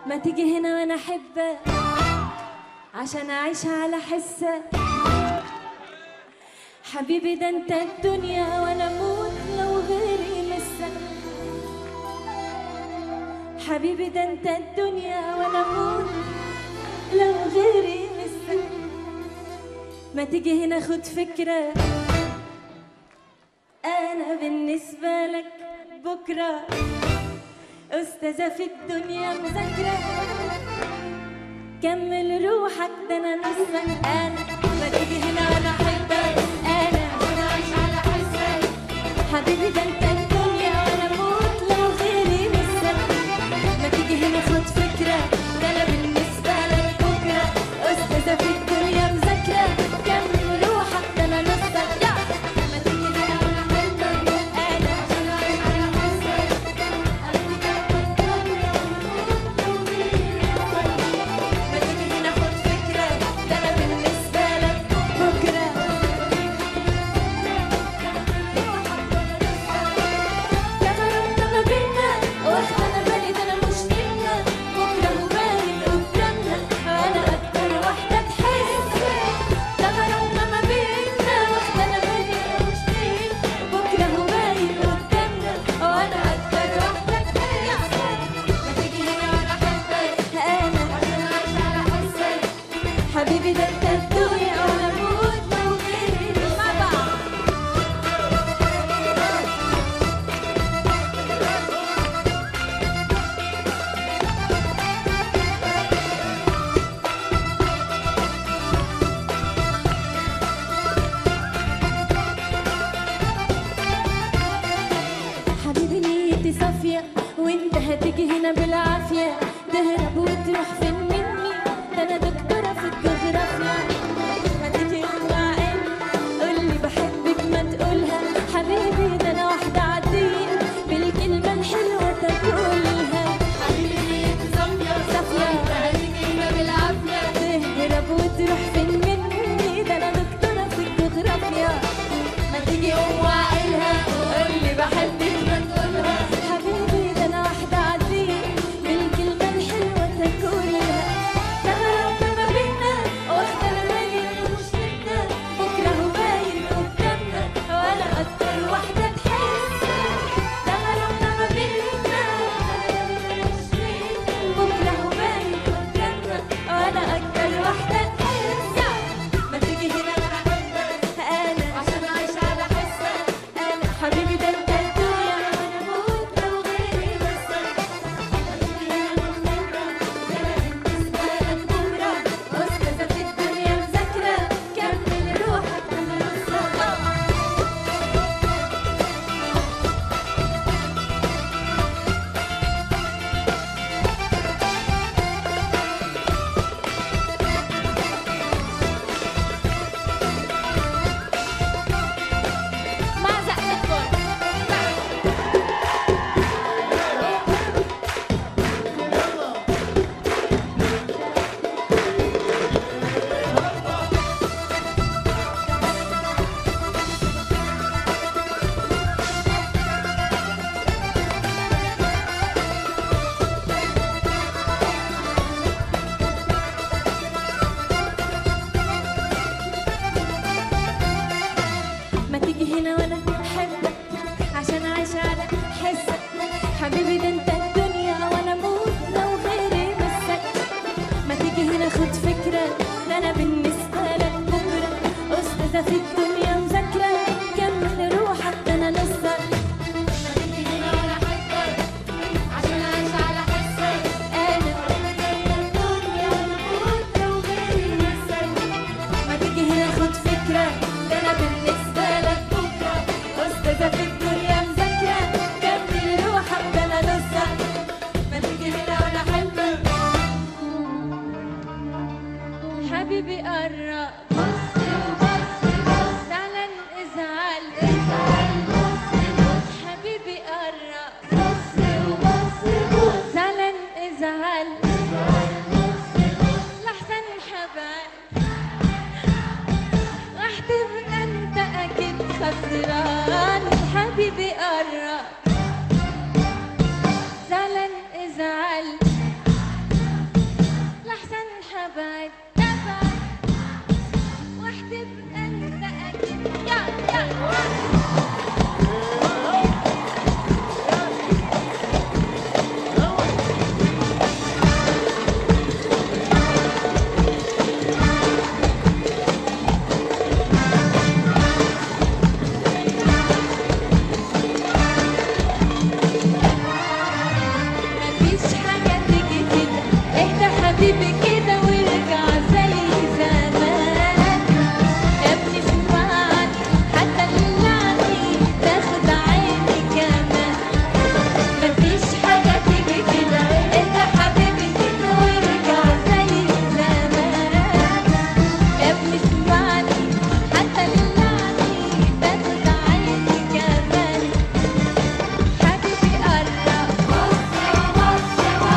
ما تيجي هنا وانا احبك عشان اعيش على حسك. حبيبي ده انت الدنيا وانا اموت لو غيري مسك. حبيبي ده انت الدنيا وانا اموت لو غيري مسك. ما تيجي هنا خد فكرة، انا بالنسبة لك بكرة أستاذة في الدنيا مذاكرة. كمل روحك ده أنا نصك. أنا ما تيجي هنا وأنا أحبك، أنا عايش على حسك. حبيبي ده أنت الدنيا وأنا أموت لو غيري مسك. ما تيجي هنا خد فكرة، ده أنا بالنسبة لك بكرة أستاذة في الدنيا مذاكرة. كمل روحك ده أنا نصك. ما تيجي هنا وأنا أحبك، أنا عايش على حسك. حبيبي ده انت الدنيا وانا اموت لو غيري مع بعض. حبيبي نيتي صافية وانت هتيجي هنا بالعافية. تهرب وتروح فين مني، ده انا دكتورة في الجغرافيا. ما تيجي معايا قولي بحبك ما تقولها. حبيبي ده انا واحدة عادية بالكلمة الحلوة تاكلها. حبيبي نيتي صافية وانت هتيجي هنا بالعافية. تهرب وتروح فين مني، ده انا دكتورة في الجغرافيا. ما تيجي وعقلها قولي بحبك ما تقولها. حبيبي ده انا واحدة عادية بالكلمة الحلوة تاكلها. تغرب ما بينا واختار بالي مش منا. بكرة هو باين قدامنا وانا اكتر واحدة تحس. تغرب ما بينا مش منا. بكرة هو باين قدامنا وانا اكتر واحدة تحس. ما تيجي هنا وانا احبك، انا عشان اعيش على حسك. انا حبيبي ده انت الدنيا وانا اموت لو غيري مسك. أستاذة في الدنيا مذاكرة. كمل روحك أنا نصك. مع زقتكم ما تيجي هنا وانا احبك عشان اعيش على حسك. حبيبي ده انت الدنيا وانا اموت لو غيري مسك. ما تيجي هنا خد فكرة، ده انا بالنسبة لك بكرة أستاذة في الدنيا مذاكرة. كمل روحك ده انا نصك. ما تيجي هنا وانا احبك عشان اعيش على حسك. انا الدنيا وانا اموت لو غيري مسك. ما تيجي هنا خد فكرة، ده انا بالنسبة لك بكرة أستاذة في الدنيا مذاكرة. كمل روحك ده انا نصك. ما تيجي هنا وانا احبك. حبيبي قرب تعالى ازعل. حبيبي قرب تعالى ازعل. لحسن حبايب راح تبقى انت اكيد خسران. حبيبي قرب زعلان ازعل. مفيش حاجة تيجي كده، اهدى حبيبي كده وارجع زي زمان. يا ابني اسمعني حتى دلعني تاخد عيني كمان. مفيش حاجة تيجي كده، اهدى حبيبي كده وارجع زي زمان. يا ابني اسمعني حتى دلعني تاخد عيني كمان. حبيبي قرب بص بص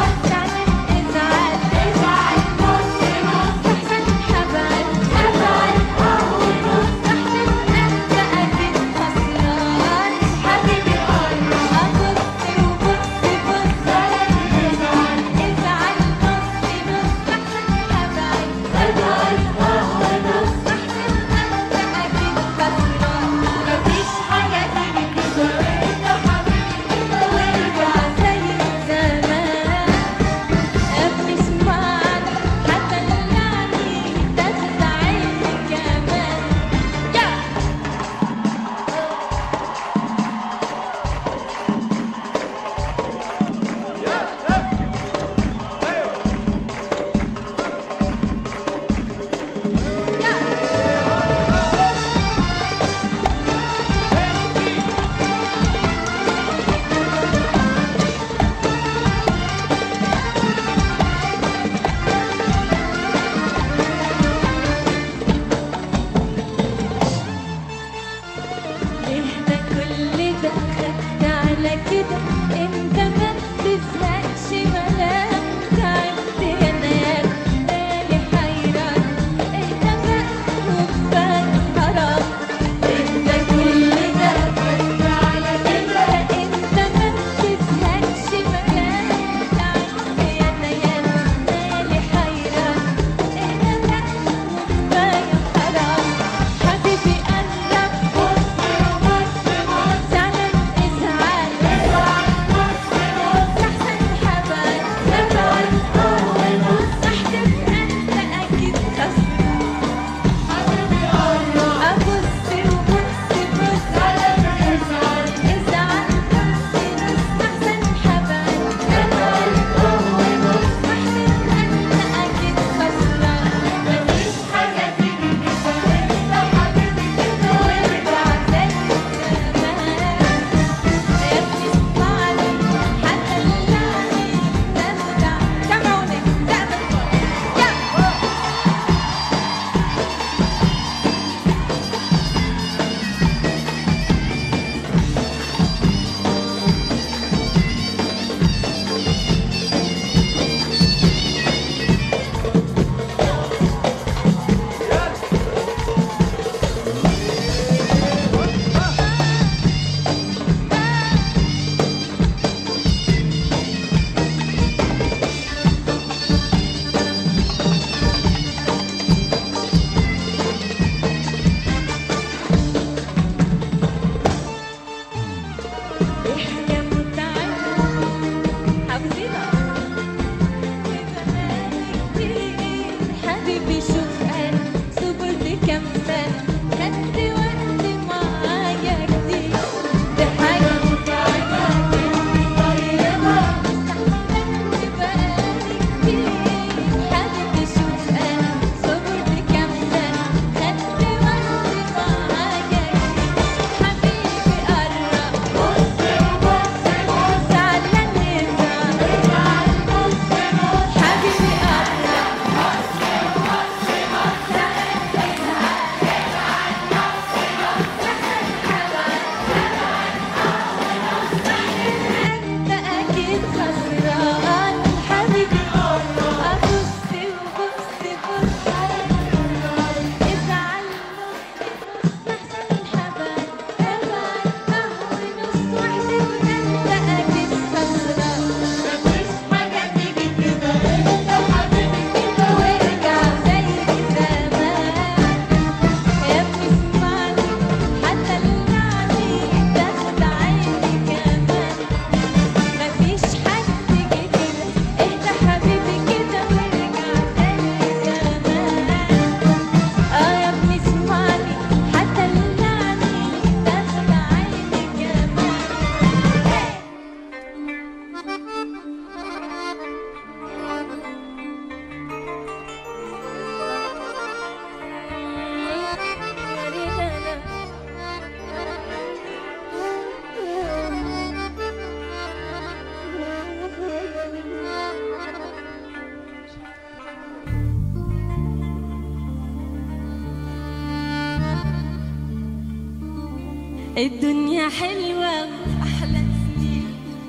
الدنيا حلوة وأحلى سنين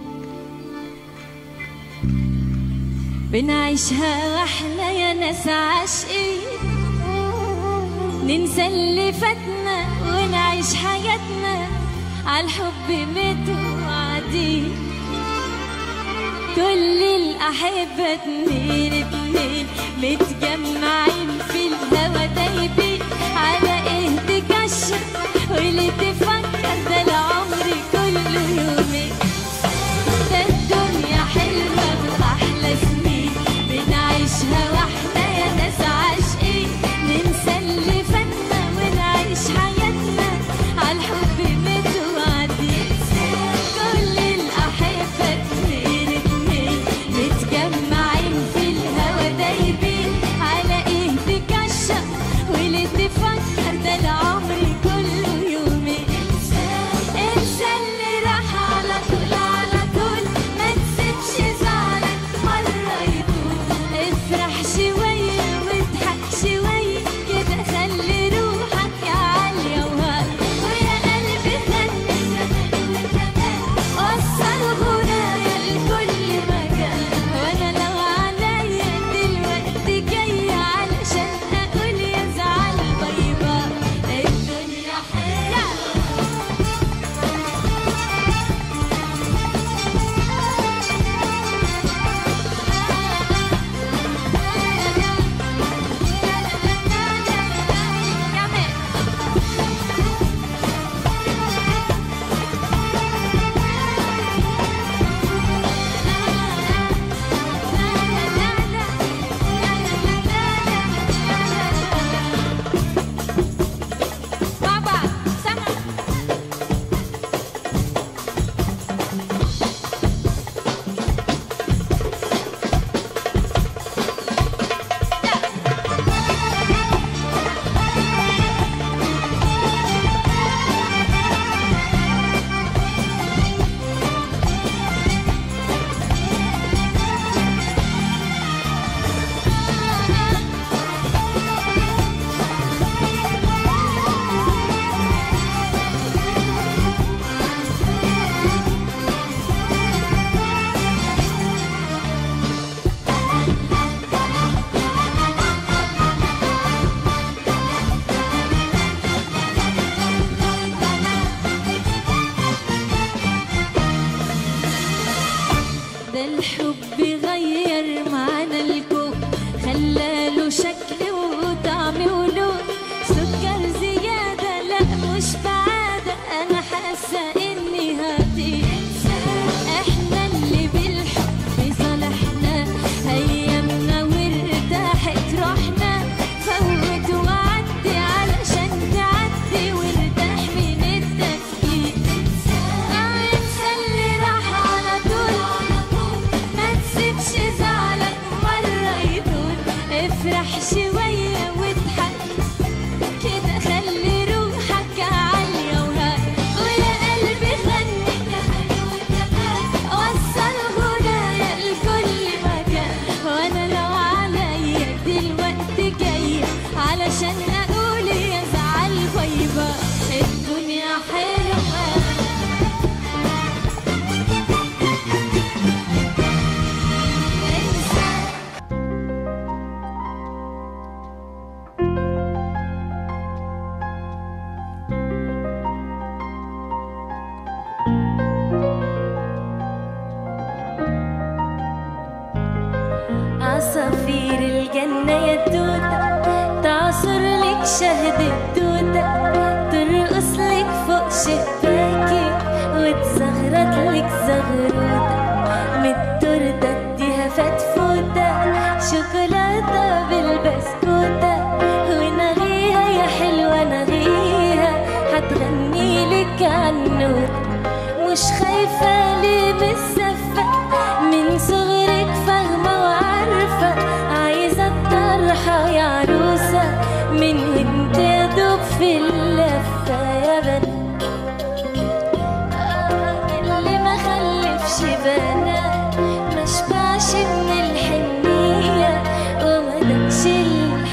بنعيشها واحنا يا ناس عاشقين، ننسى اللي فاتنا ونعيش حياتنا عالحب متوعدين. كل الأحبة اتنين اتنين متجمعين في الهوا دايبين، على ايه تكشف واللي تفكر ده العمر كله يومين. ده الدنيا حلوة بأحلى سنين بنعيشها واحنا يا ناس عاشقين، ننسى اللي فاتنا ونعيش حياتنا عالحب متوعدين. كل الأحبة اتنين اتنين متجمعين في الهوا دايبين، على ايه تكشف واللي تفكر ده العمر كله يومين. انسى اللي راح على طول على طول، ما تسيبش زعلك مرة يطول. افرح شوية واضحك شوية كده، خلي روحك يا عالية وهاي. ويا قلبي غني وصل غنايا لكل مكان، وانا لو عليا دلوقتي جاية علشان اقول يا زعل باي باي. الدنيا حلوة بابا سامع. ده الحب غير معانا الكون، خلاله شكل وطعم ولون. سكر زيادة لا مش بعادة، أنا حاسة إني هتنسى. إحنا اللي بالحب صالحنا أيامنا وارتاحت روحنا. فوت وعدي علشان تعدي وارتاح من التفكير. انسى اللي راح على طول، ما تسيبش زعلك مرة يطول. افرح شوية واضحك كده، خلي روحك عالية وهاي. ويا قلبي غني وصل غنايا لكل مكان، وانا لو عليا دلوقتي جاية علشان اقول يا زعل باي باي. الدنيا حلوة عصافير الجنة يا توتة، تعصر لك شهد التوتة، ترقص لك فوق شباكي وتزغرط لك زغروطة. من التورتة اديها فتفوتة، شوكولاتة بالبسكوتة. ونغيها يا حلوة نغيها، هتغني لك عنوتة. مش خايفة ليه بالزفة، من صغرك فاهمة وعارفة. عايزة الطرحة يا عروسة، من وانت يا دوب في اللفة يا بنت. اللي ما خلفش بنات ما شبعش من الحنية وما دقش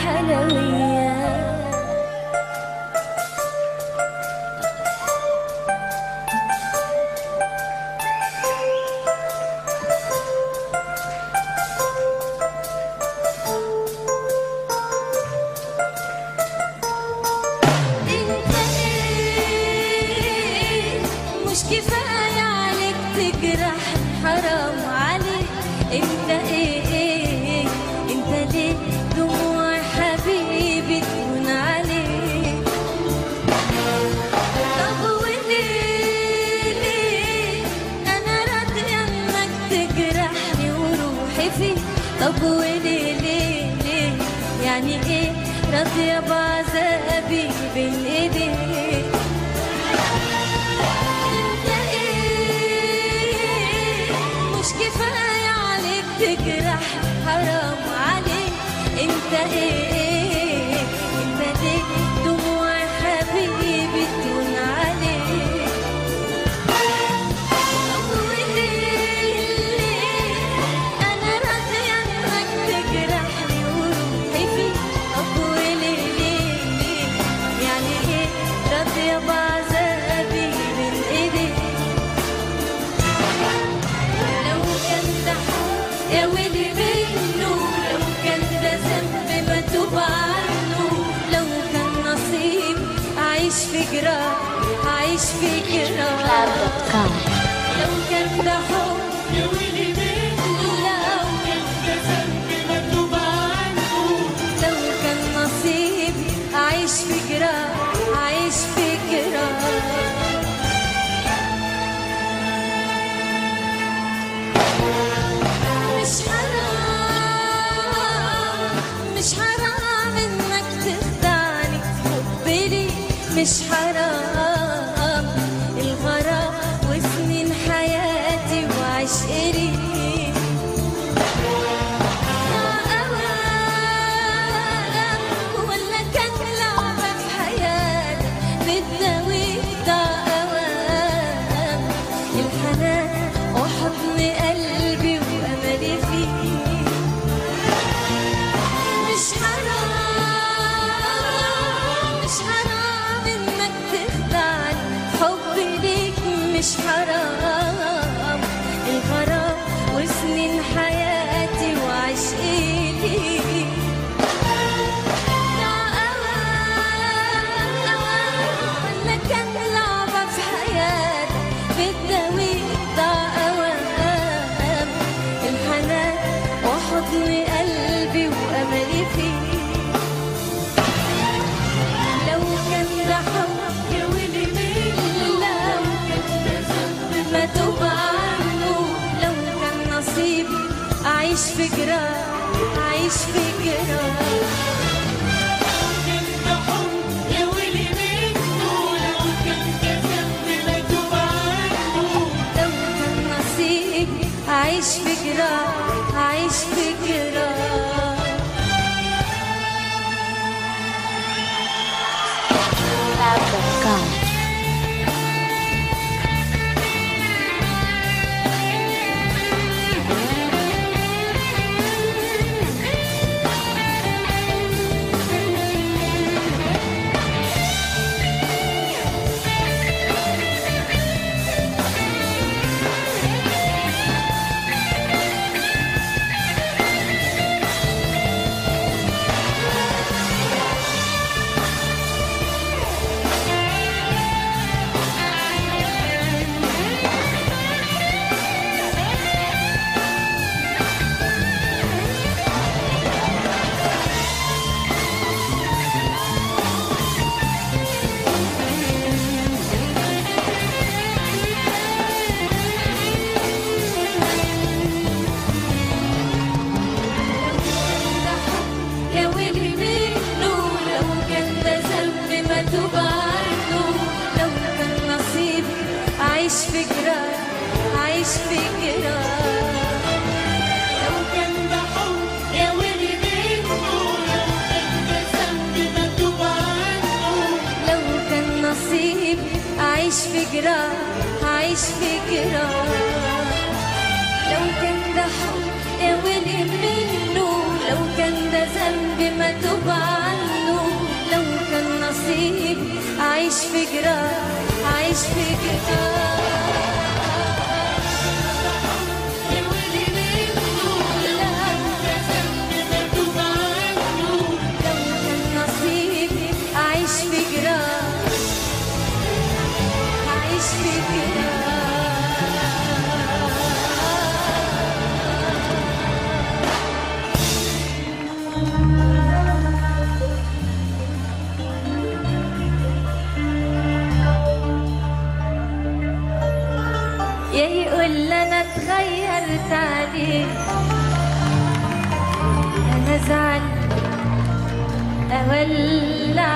الحلويات. انت ايه انت ليه دموع حبيبي تهون عليك؟ طب وليه انا راضية انك تجرحني وروحي فيك؟ طب وليه ليه يعني ايه راضية بعذابي بين ايديك؟ انت ايه مش كفاية عليك تجرح؟ حرام عليك. انت ايه انت ليه دموع حبيبي تهون عليك؟ طب وليه انا راضية انك تجرحني وروحي فيك؟ طب وليه يعني ايه راضية بعذابي بين ايديك؟ لو كان ده حب يا ويلي منه، لو كان ده ذنب بتوب عنه، لو كان نصيب أعيش في جراح أعيش في جراح. لو كان ده حب يا ويلي منه، لو كان ده ذنب بتوب عنه، لو كان نصيب أعيش في جراح أعيش في جراح. مش حرام مش حرام انك تخدعني في حبي ليك، مش حرام الغرام وسنين حياتي وعشقي ليك. أوام ولا كان لعبة في حياتك بتداويك؟ ده أوام الحنان وحضن قلبي وأملي فيك. مش حرام إنك تخدعني حبي ليك، مش حرام الغرام وسنين حياتي وعشقي ليك. ده أوام ولا كان لعبة في حياتك بتداويك؟ ده أوام الحنان وحضن قلبي وأملي فيك. لو كان ده حب يا ويلي منه، لو كان ده ذنب بتوب عنه، لو كان نصيبي أعيش في جراح أعيش في جراح. لو كان نصيبي أعيش في جراح أعيش في جراح. عايش في جراح عايش في جراح. لو كان ده حب يا ويلي منه، لو كان ده ذنب مكتوب عنه، لو كان نصيب أعيش في جراح أعيش في جراح. لو كان ده حب يا ويلي منه، لو كان ده ذنب مكتوب عنه، لو كان نصيب أعيش في جراح أعيش في جراح. تعليق أنا أزعل أولع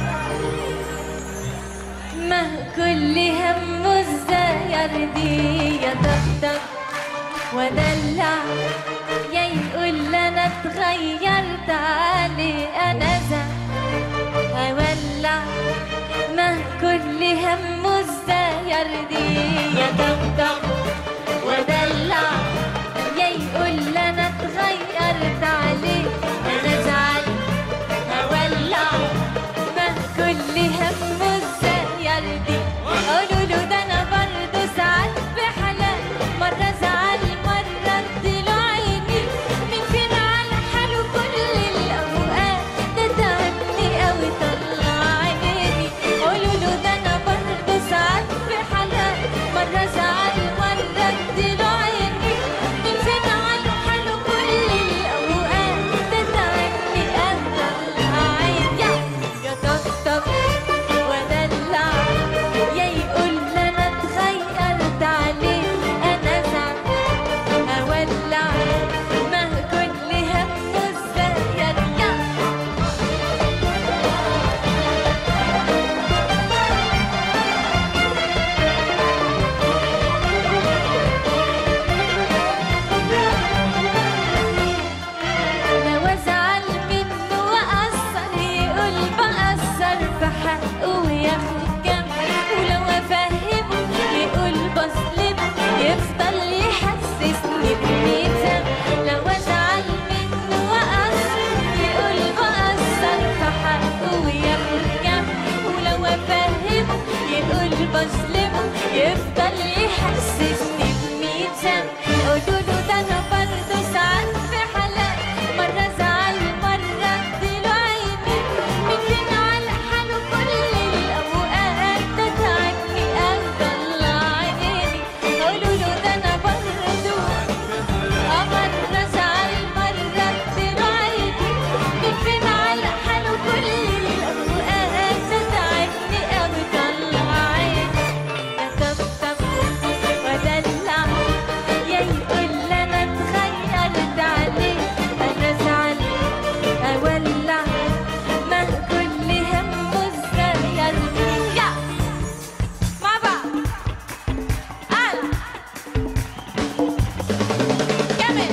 ما كل همه ازاي ارضيه يطبطب ودلع يا يقول انا اتغيرت عليه انا ازعل اولع ما كل همه ازاي ارضيه يطبطب ودلع يا يقول انا اتغيرت عليه انا ازعل اولع ما كل همه ازاي يرضي قولوا له ده انا برضه ساعات بحلال مره ازعل مره اديله عيني مين فينا على حاله كل الاوقات ده تعبني قوي طلع عيني قولوا له ده انا برضه ساعات بحلال مره ازعل مره اديله عيني مين فينا على حاله كل الاوقات ده تعبني قوي طلع عيني يا طبطب ودلع يا يقول انا اتغيرت عليه انا ازعل اولع ما كل همه ازاي يرجع لو ازعل منه واقصر يقول بقصر في حقه وياخد جنب ولو افهمه يقول بظلمه يفضل يحسسني بميزان لو ازعل منه واقصر يقول بقصر في حقه وياخد جنب ولو افهمه يقول بظلمه يفضل يحسسني بميزان قولوا له ده انا برضه ساعات في حالات مره ازعل مره اديله عيني مين فينا على حاله كل الاوقات ده تعبني قوي طلع عيني قولوا له ده انا برضه مره ازعل مره اديله عيني مين فينا على حاله كل الاوقات ده تعبني قوي طلع عيني يا طبطب ودلع يا يقول انا اتغيرت عليه انا ازعل اولع ما كل همه ازاي يرجع مع بعض اعلى كمان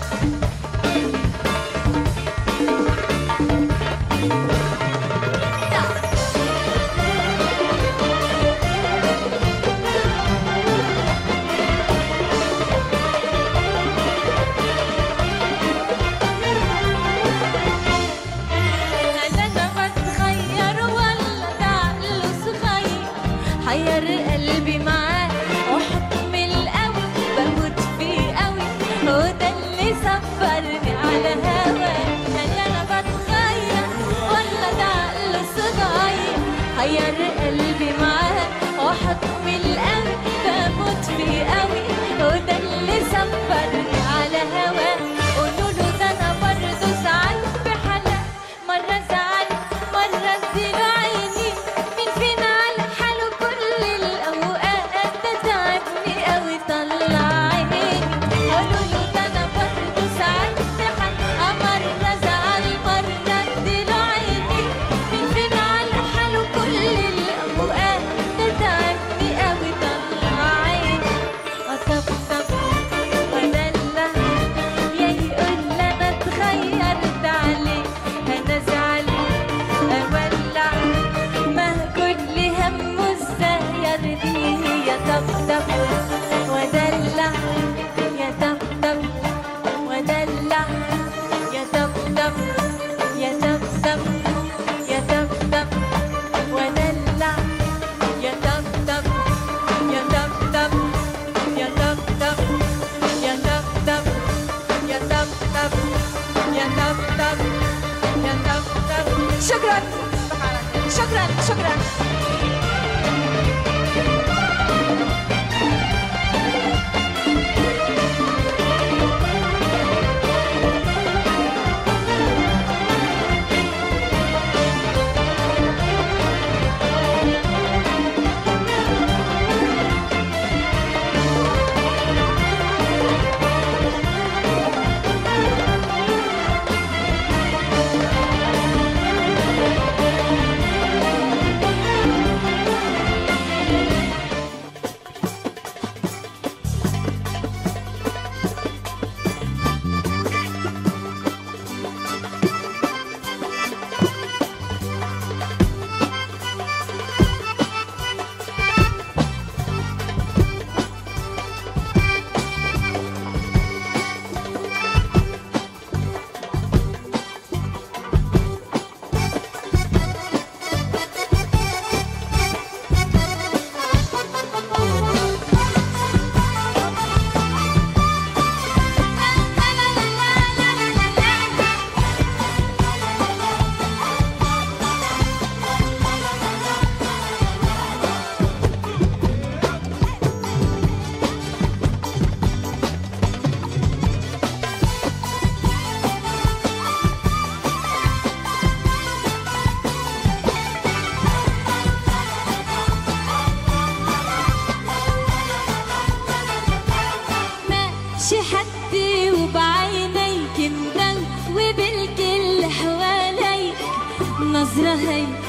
هل انا بتغير ولا ده عقله صغير حير قلبي معاه وحكم القوي بموت فيه قوي هو ده اللي صبرني على هواه هل انا بتغير ولا ده عقله صغير حير قلبي معاه وحكم القوي بموت فيه قوي هو ده اللي صبرني على هواه قولوا له ده انا برضه ساعات بحالات مره ازعل مره اديله عيني مين فينا على حاله كل الاوقات ده تعبني قوي طلع عيني قولوا له ده انا برضه ساعات بحالات مره ازعل مره اديله عيني مين فينا على حاله كل الاوقات ده تعبني قوي طلع عيني اطبطب ودلع يا يقول انا اتغيرت عليه انا ازعل اولع ما كل همه ازاي يرضيه يا طبطب ودلع يا طبطب ودلع يا طبطب يا طبطب يا طبطب ودلع يا طبطب يا طبطب يا طبطب يا طبطب يا طبطب يا طبطب يا طبطب شكرا شكرا شكرا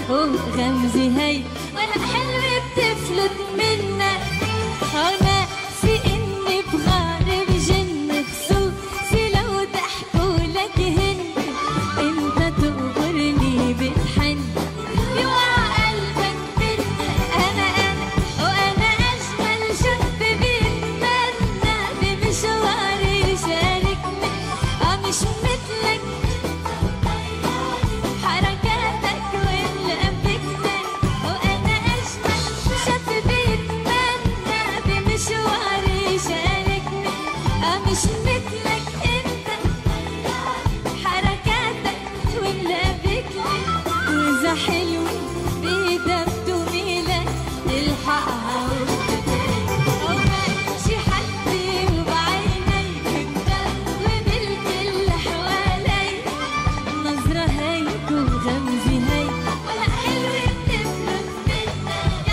وغمزي هي وانا حلوة بتفلت منك. ناسي اني بغار بجن خصوصي لو ضحكوا لك هن، انت تغرني بالحن يوقع قلبك منك. انا وانا اجمل شاب بيتمنى بمشواري يشاركني، مش مثلك حركاتك ولقبتك. وانا اجمل شاب بيتمنى بمشواري يشاركني، مش مثلك انت حركاتك ولقبتك. واذا حلو بايدك تميلك تلحقها وماشي حدي وبعيني وبالكل حوالي. نظرة هيك وغمزي هيك ولا حلوة بتفلت منك.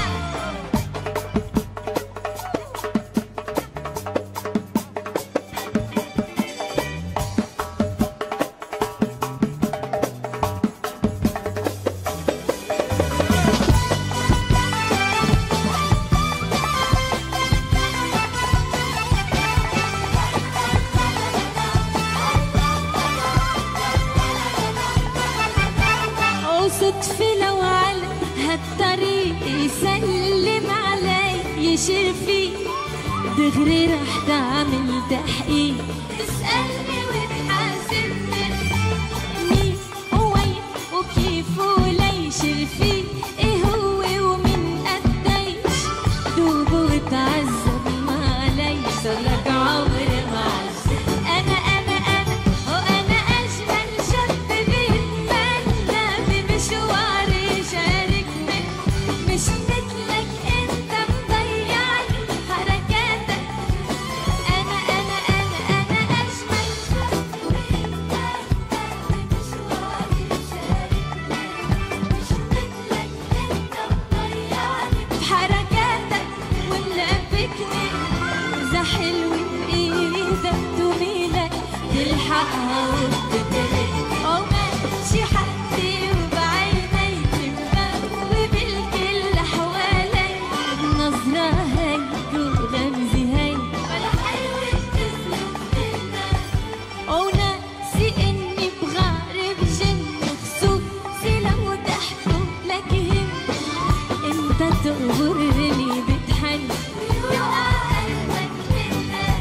وصدفة لو على هالطريق يسلم علي يشير فيه، دغري رح تعمل تحقيق تسألني وتحاسبني مين ووين وكيف وليش فيه، ايه هو ومن قديش دوب وتعذب معلي صارلك عمر معذب. انا وانا اجمل شاب بيتمنى بمشواري يشاركني، مش مثلك انت مضيعني حركاتك. انا اجمل شاب بيتمنى بمشواري يشاركني، مش مثلك انت مضيعني بحركاتك وملبكني. اذا حلوة بايدك تميلك تلحقها وبتدرك، وماشي حدي وبعيني تفهم وبالكل حوالي. نظرة هيك وغمزي هيك ولا حلوة بتفلت منك. وناسي اني بغار بجن خصوصي لو ضحكوا لك هن، انت تغرني بتحن يوقع قلبك منك.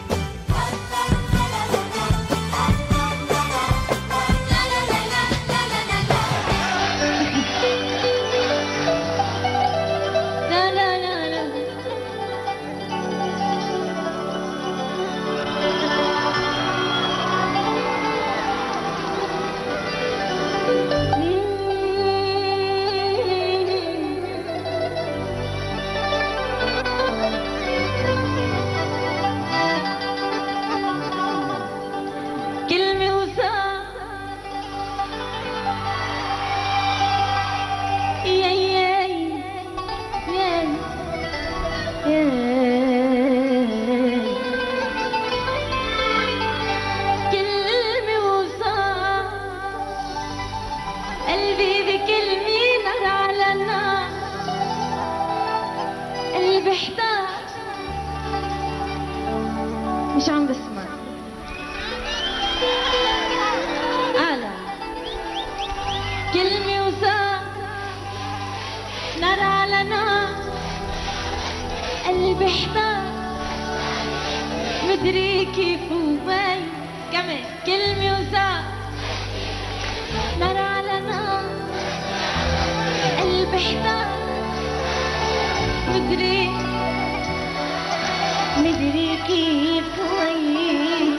لا لا لا لا كلمة وثاق يا يا يا يا كلمة وثاق قلبي بكلمة نار على نار. قلبي احتار مش عم بسمع أعلى. كلمة وثاق نار على نار. قلبي احتار مدري كيف وين. كمان كلمة وثاق نار على نار. قلبي احتار مدري كيف وين.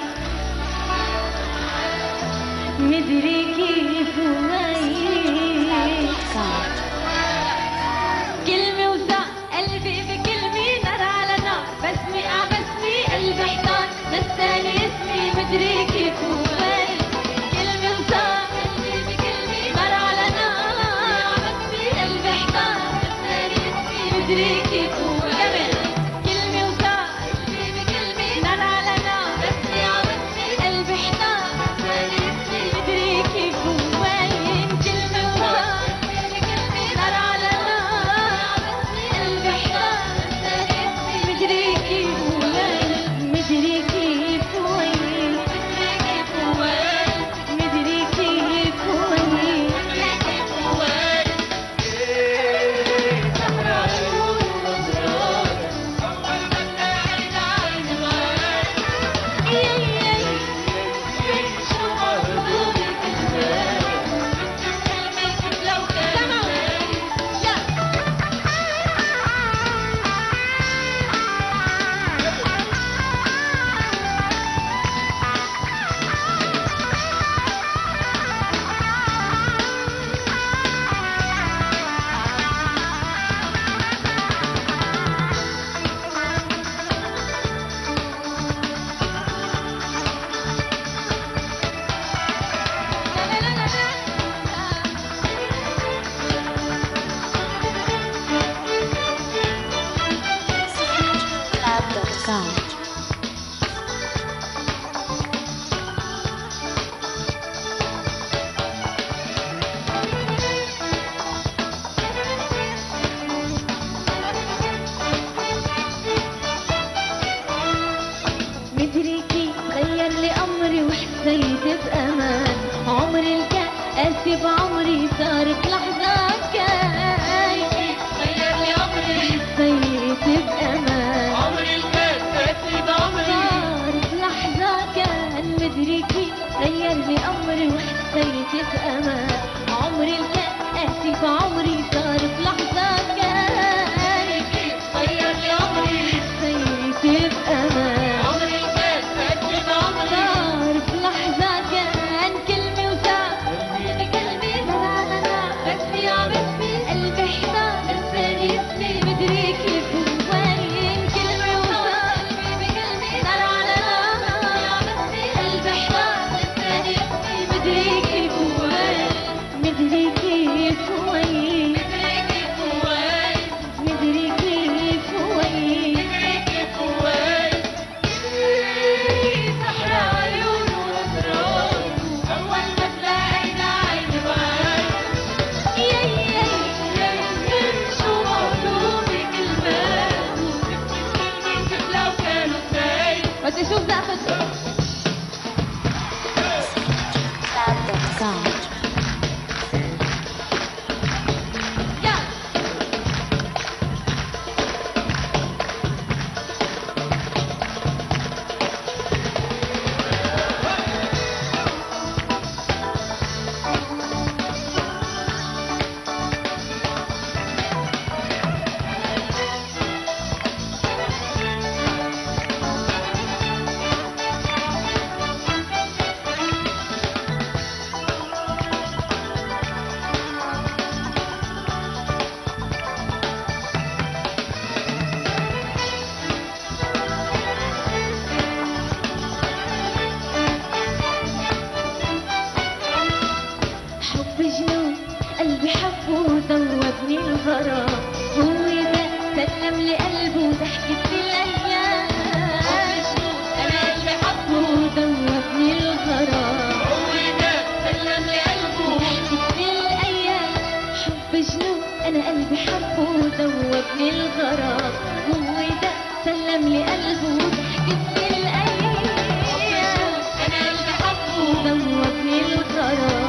مدري كيف وين. كلمة وثاق قلبي بكلمة نار على نار. بسمي بسمي قلبي احتار نساني اسمي مدري كيف وين. كلمة وثاق قلبي بكلمة نار على نار. بسمي قلبي احتار نساني اسمي مدري كيف وين. كلمة وثاق قلبي بكلمة نار على نار. بسمي قلبي احتار نساني اسمي مدري كيف وين. كلمة وثاق غيرني أمري وحسيت بأمان، عمري اللي كان قاسي في عمري صار في لحظة كان غيرني أمري حسيت بأمان، عمري اللي كان قاسي في عمري صار في لحظة كان كلمة وساعة قلبي لا لا لا بس يا بسي قلبي احتار لساني يسلي مدري كيف وين كلمة وساعة قلبي بقلبي لا لا لا يا بسي قلبي احتار لساني يسلي مدري كيف وين مدري كيف وين مدري كيف وين سحر عيون وأسرار أول ما تلاقينا عين بعين شو مطلوب كلمات كيف لو كانوا اثنين بس شوف داخل حب جنون قلبي حبه وذوبني الغرام، هو ده سلم لي قلبه وضحكت في الايام، حب جنون انا قلبي حبه وذوبني الغرام، هو ده سلم لي قلبه وضحكت في الايام، حب جنون انا قلبي حبه وذوبني الغرام، هو ده سلم لي قلبه وضحكت في الايام، انا قلبي حبه وذوبني الغرام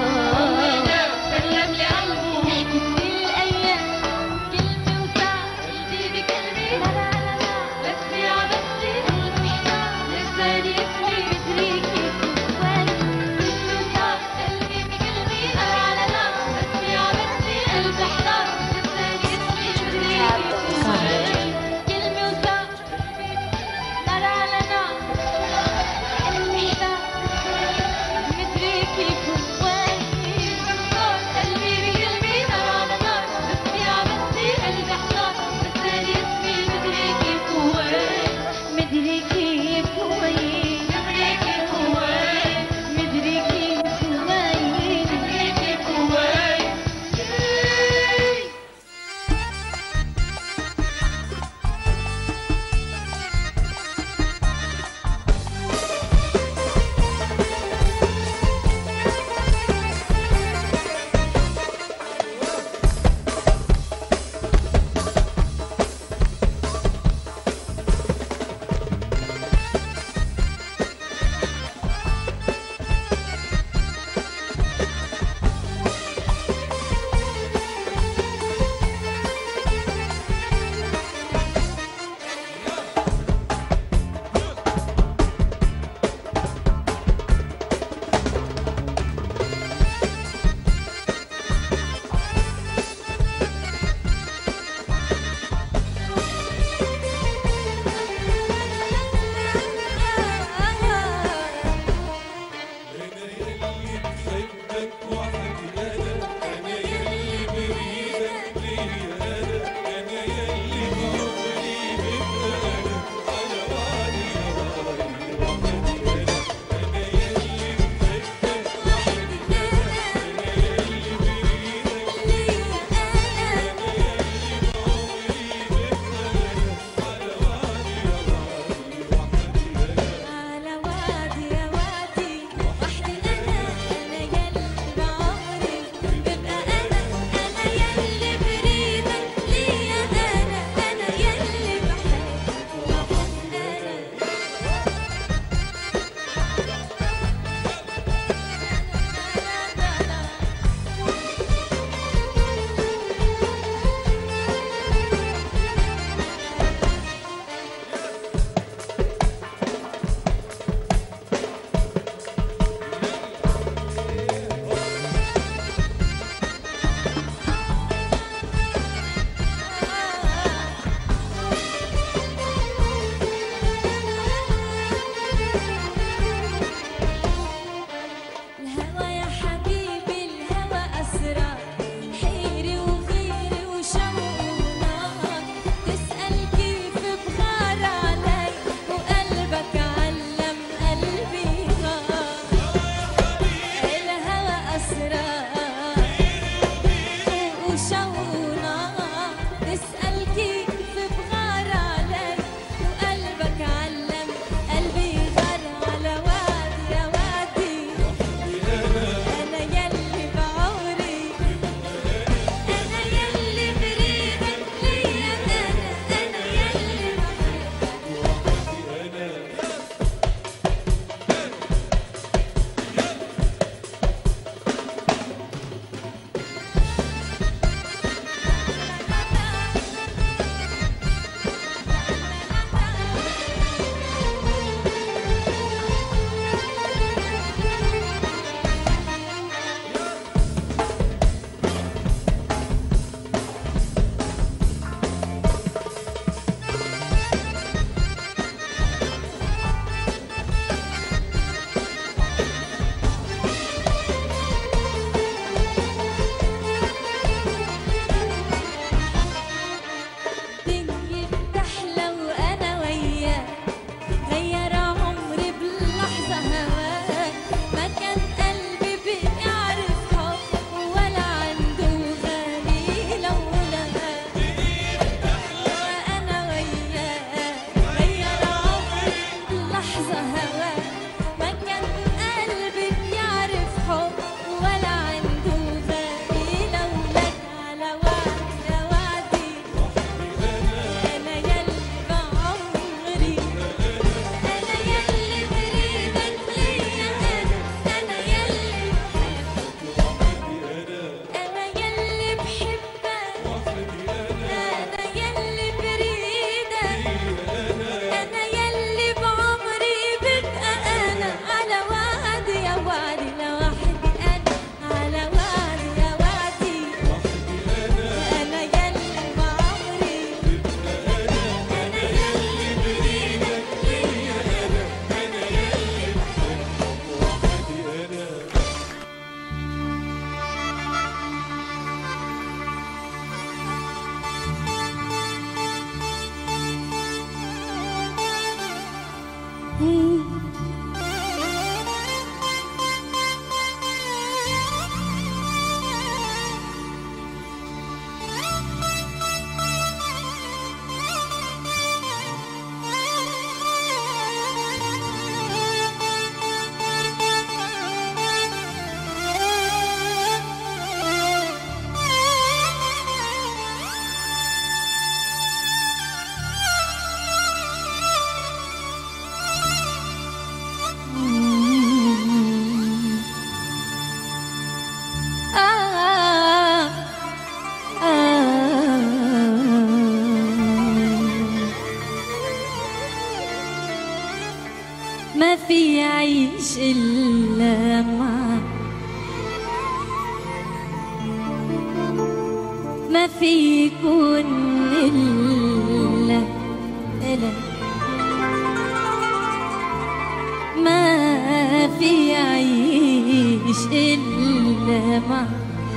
عيش إلا معك،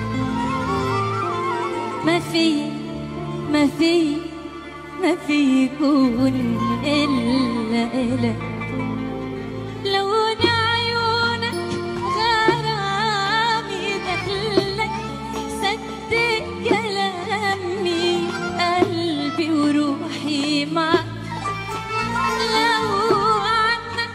ما في يكون إلا إلك. لون عيونك غرامي دخلك، صدق كلامي قلبي وروحي معك. لو عنك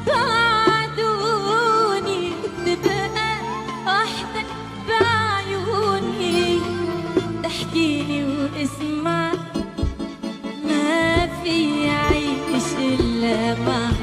بعدوني تبقى وحدك بعيوني، تحكيلي واسمع ما في عيش إلا معك.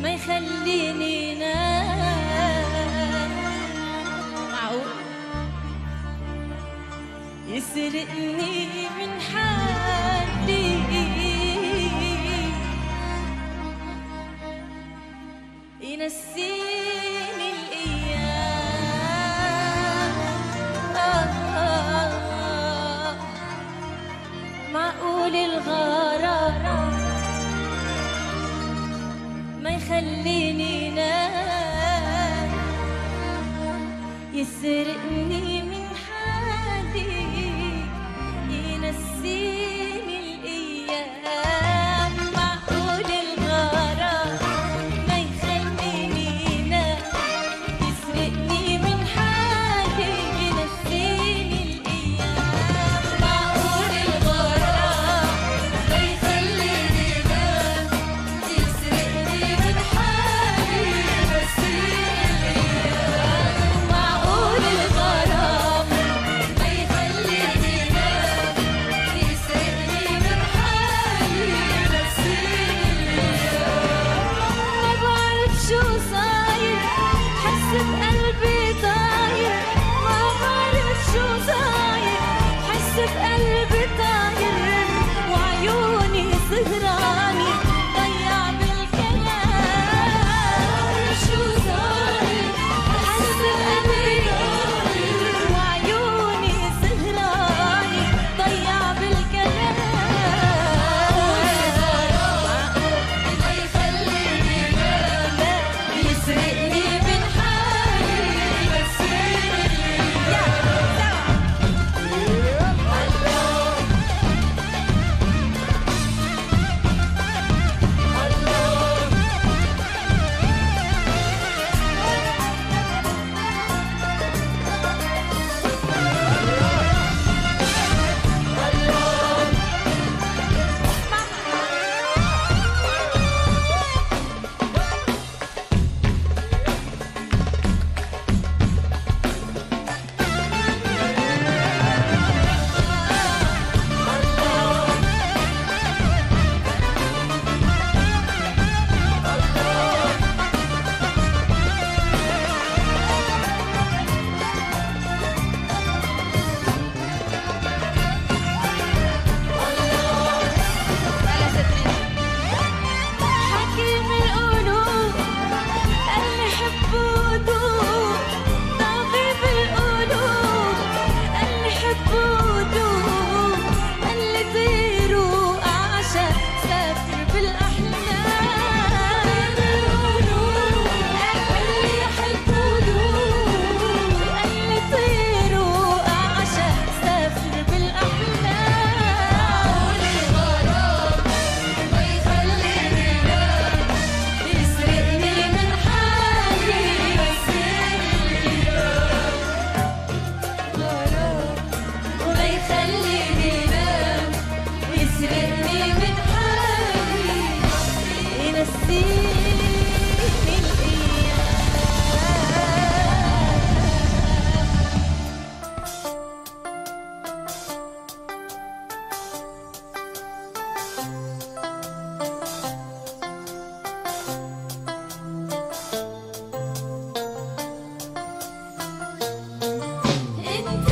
ما يخليني نام. معقول يسرقني من حالي، ينسيني الأيام. معقول الغرام ما يخليني نام، يسرقني من حالي، ينسيني الأيام. معقول الغرام ما يخليني نام، يسرقني من حالي، ينسيني الأيام. معقول الغرام ما يخليني نام، يسرقني من حالي، ينسيني الأيام. معقول الغرام ما يخليني نام، يسرقني من حالي، ينسيني الأيام. ما بعرف شو صاير، حس بقلبي طاير. ما بعرف شو صاير، حس بقلبي طاير. وعيوني سهراني ضيع بالكلام. شو صاير، حس بقلبي طاير. وعيوني سهراني ضيع بالكلام. ما يخليني نام، يسرقني من حالي، ينسيني حكيم القلوب قال لي حب ودوب. طبيب القلوب قال لي حب ودوب. قال لي طير وأعشق سافر بالأحلام. طبيب القلوب قال لي حب ودوب. قال لي طير وأعشق سافر بالأحلام. الغرام ما يخليني نام، يسرقني من حالي، ينسيني الغرام ما يخليني نام، يسرقني من حالي، ينسيني انت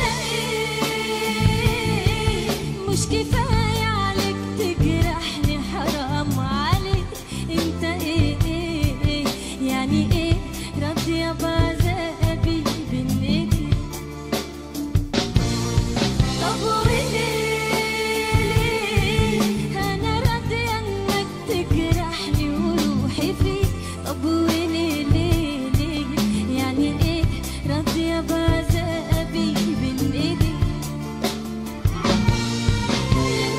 ايه مش كفاية عليك تجرحني، حرام عليك. انت ايه يعني ايه راضية بعذابي بين ايديك؟ طب وليه انا راضية انك تجرحني وروحي فيك؟ طب وليه ليه يعني ايه راضية بعذابي بين ايديك؟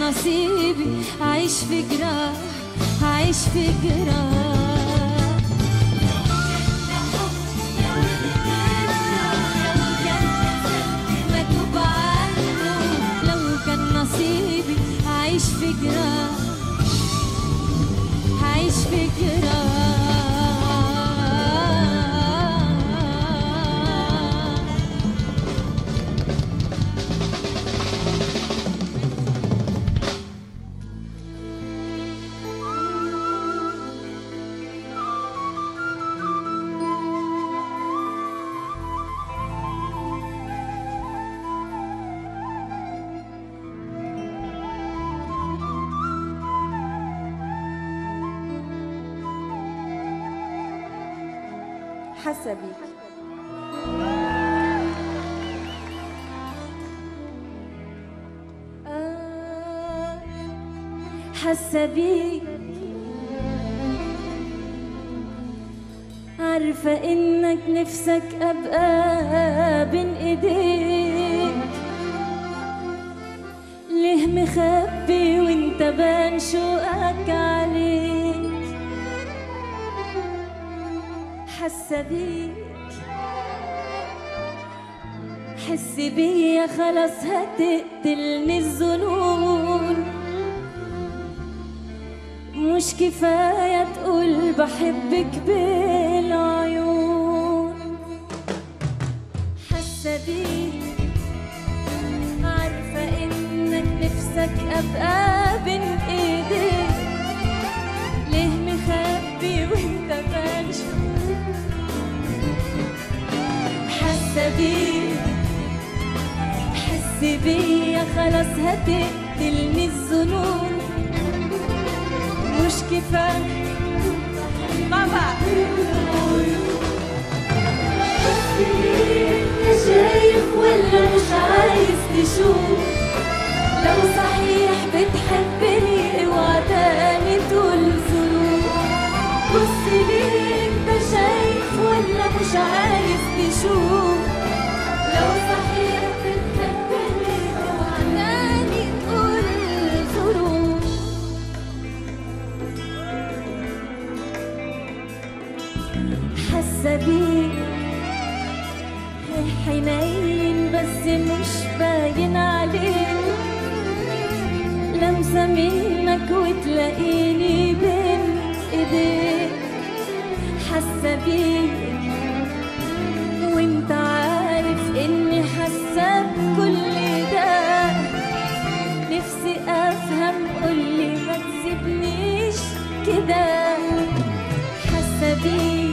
نصيبي عايش في جراح، عايش في جراح. مكتوب عنه لو كان نصيبي عايش في جراح، عايش في جراح. حاسة بيك، حاسة بيك، عارفة إنك نفسك أبقى بين إيديك، ليه مخبي وإنت بان شوقك عليك. حاسة بيك، حس بيا خلاص هتقتلني الظنون، مش كفاية تقول بحبك بالعيون. حاسة بيك، عارفة إنك نفسك أبقى بين إيديك، ليه مخبي وإنت بان شوقك. حاسة بيك، حس بيا خلاص هتقتلني الظنون، مش كفاية بابا. انت شايف ولا مش عايز تشوف؟ لو صحيح بتحبني اوعى تاني تقول ظروف. بص ليه، انت شايف ولا مش عايز تشوف؟ لو صحيح بتحبني اوعى تاني تقول ظروف. حاسة بيك، حنين بس مش باين عليك، لمسة منك وتلاقيني بين ايديك. حاسة بيك وانت عارف اني حاسة بكل ده، نفسي افهم قولي ما تسيبنيش كده. حاسة بيك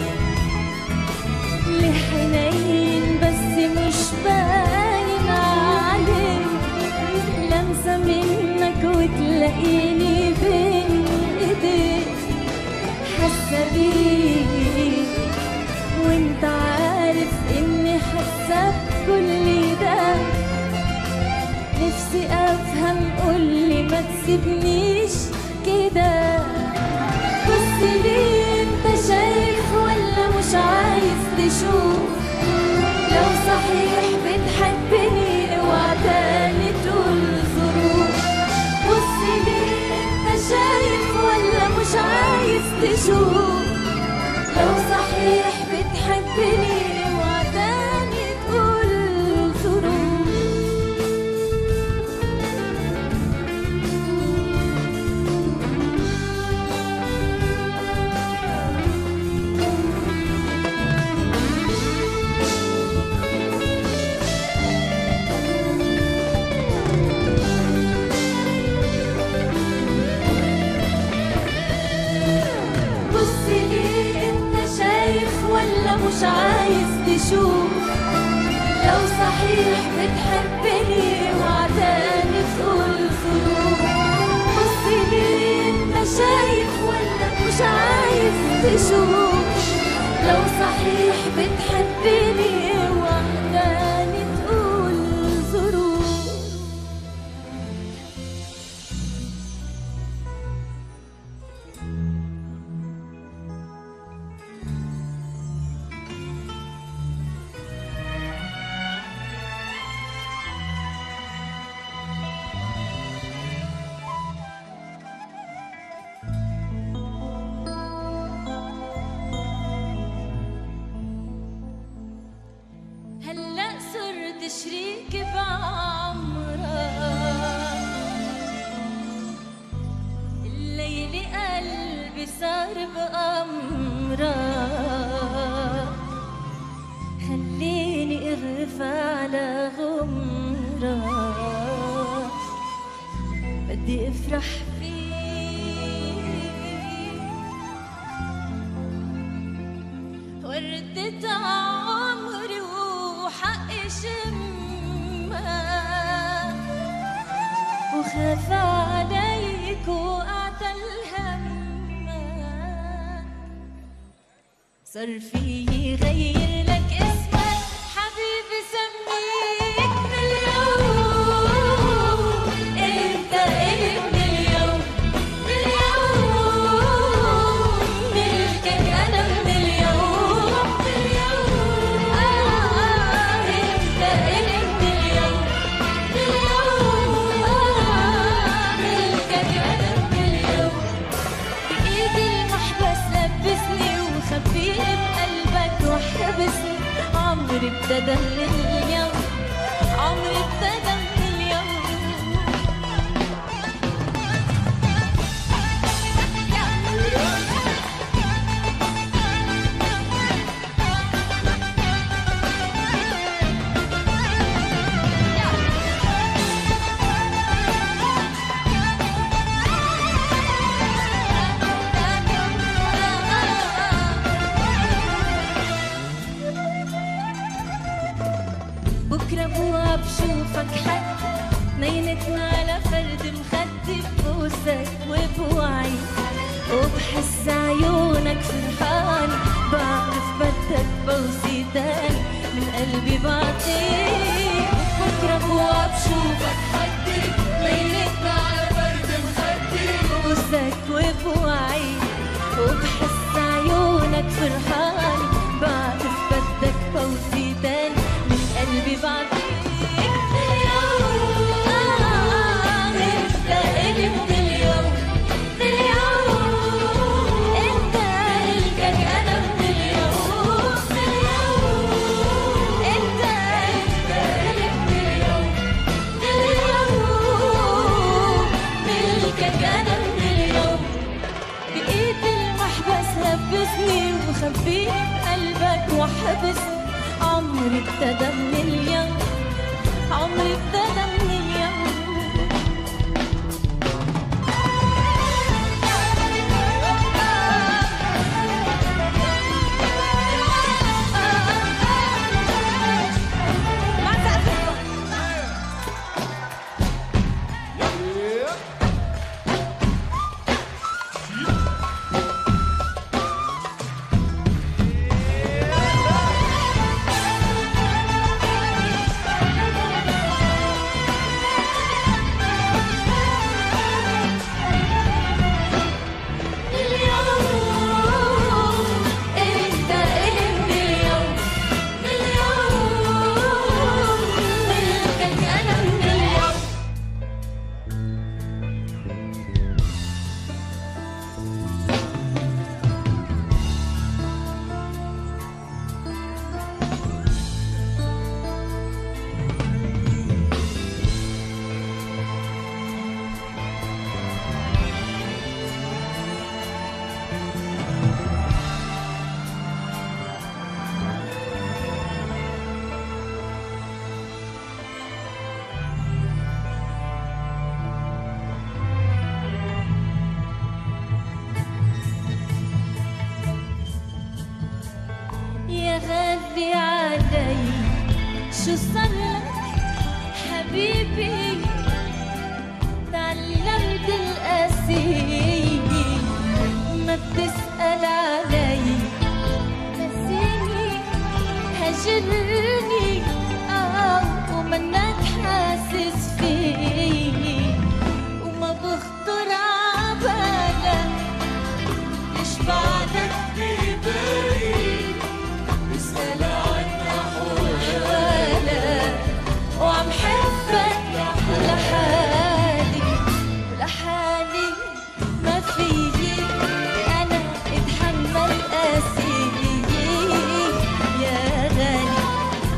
لحنين بس مش باين عليك، لمسة منك وتلاقيني بين ايديك. حاسة بيك وانت عارف اني حاسة بكل ده، نفسي افهم قولي ما تسيبنيش كده. بص ليه، انت شايف ولا مش عايز تشوف؟ لو صحيح بتحبني اوعى تاني تقول ظروف. بص ليه، انت شايف ولا مش عايز تشوف؟ لو صحيح بتحبني اوعى تاني تقول ظروف. مش عايز تشوف؟ لو صحيح بتحبني اوعى تاني تقول ظروف. بص ليه، انت شايف ولا مش عايز تشوف؟ لو صحيح بتحبني اوعى تاني تقول ظروف. وردة عمري وحقي شمها، وخاف عليك وقعت الهم، صار فيي غير لك اسمك حبيبي سميك من اليوم، انت إلي من اليوم، من اليوم ملكك انا من اليوم، من اليوم انت إلي من اليوم، من اليوم ملكك انا من اليوم. بايدي المحبس لبسني وخبيني بقلبك وحبسني، عمري ابتدى من اليوم، عمري ابتدى من اليوم. بكرة بوعى بشوفك حد نينتنا على فرد مخدي، ببوسك وبوعي وبحس عيونك فرحانة، بعرف بدك بوسي تاني من قلبي بعطيك. بكرة بوعى بشوفك حد نينتنا على فرد مخدي، ببوسك وبوعي وبحس عيونك فرحانة، بعرف بدك بوسي تاني قلبي بعديك. اليوم انت إلي من اليوم، من اليوم انت ملكك انا من اليوم، من اليوم انت إلي من اليوم، من اليوم ملكك انا من اليوم. بايدي المحبس لبسني وخبيني بقلبك وحبسني، عمري ابتدى من اليوم، عمري ابتدى من اليوم. يا غالي علي شو صارلك حبيبي، تعلمت القاسي ما بتسأل علي، نسيني هجرني ومنك حاسس فيني، وما بخطر عبالك ليش بعدك ببالي، اسأل عنا حوالك وعم حبك لحالي، لحالي ما فيي أنا اتحمل قاسي. يا غالي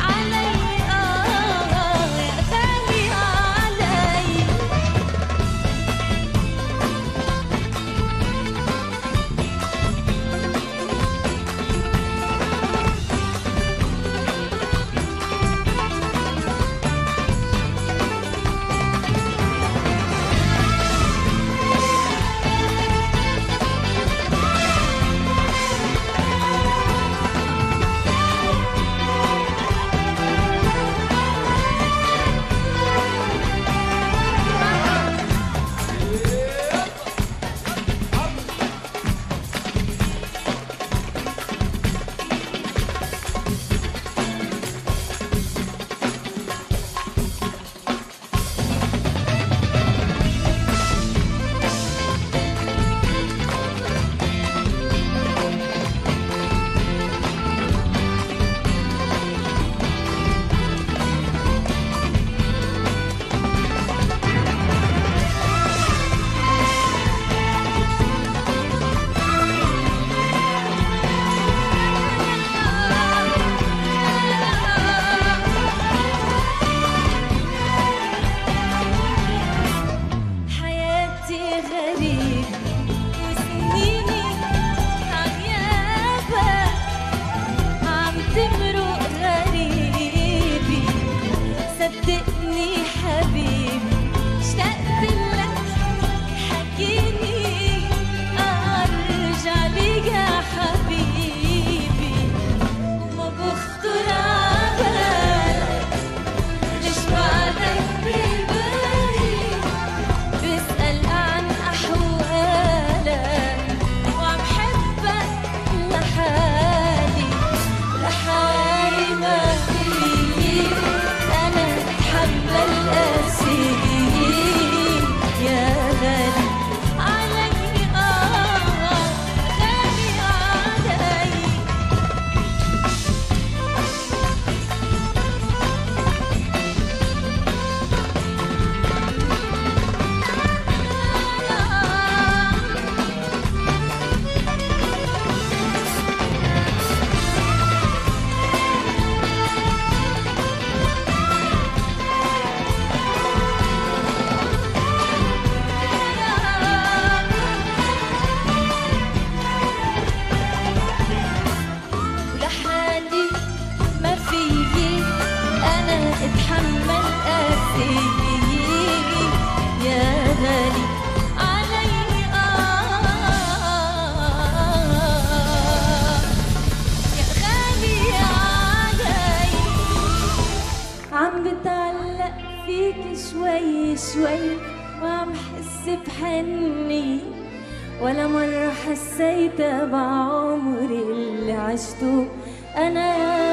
شوي وعم حس بحني، ولا مرة حسيت بعمري اللي عشته أنا،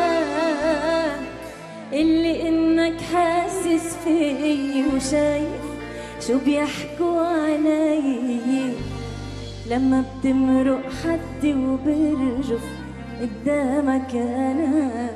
اللي إنك حاسس فيي وشايف شو بيحكوا علي لما بتمرق حدي وبرجف قدامك أنا.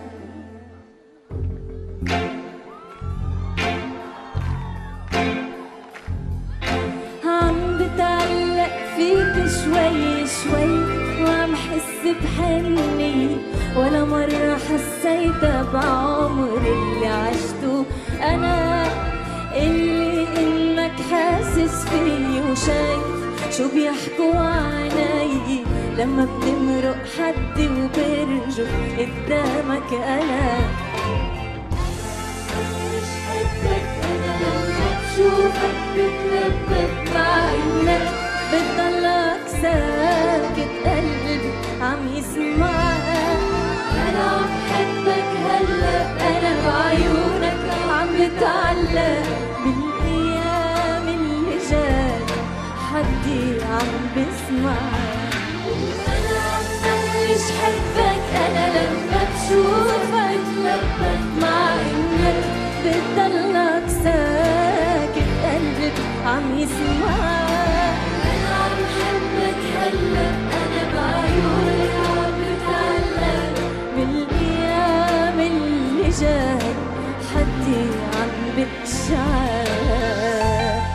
عم بتعلق فيك شوي شوي وعم حس بحني، ولا مرة حسيت بعمري اللي عشته أنا، اللي إنك حاسس فيي وشايف شو بيحكوا علي لما بتمرق حدي وبرجف قدامك أنا. مش حبك أنا لما بشوفك بتلبك مع إنك بتضلك ساكت، قلبي عم يسمعك. أنا عم حبك هلأ، أنا بعيونك عم بتعلق، بالأيام اللي جاي حدي عم بسمعك. أنا عم بلش حبك أنا لما بشوفك بتلبك مع إنك بتضلك ساكت، قلبي عم يسمعك. أنا عم حبك هلأ، أنا بعيونك عم بتعلق، بالأيام اللي جاي حدي عم بتشعر.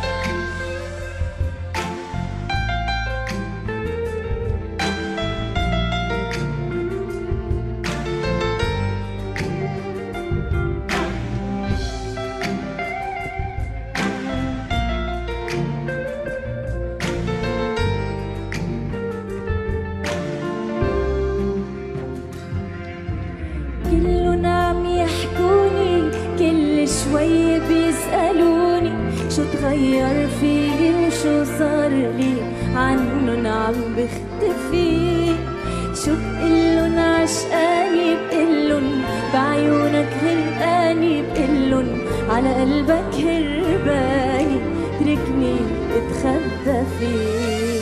كلن عم يحكوني، كل شوي بيسألوني شو تغير فيي وشو صار لي، عنن عم بختفي. شو بقلن عشقاني، بقلن بعيونك غرقاني، بقلن على قلبك هرباني، تركني اتخبى فيه.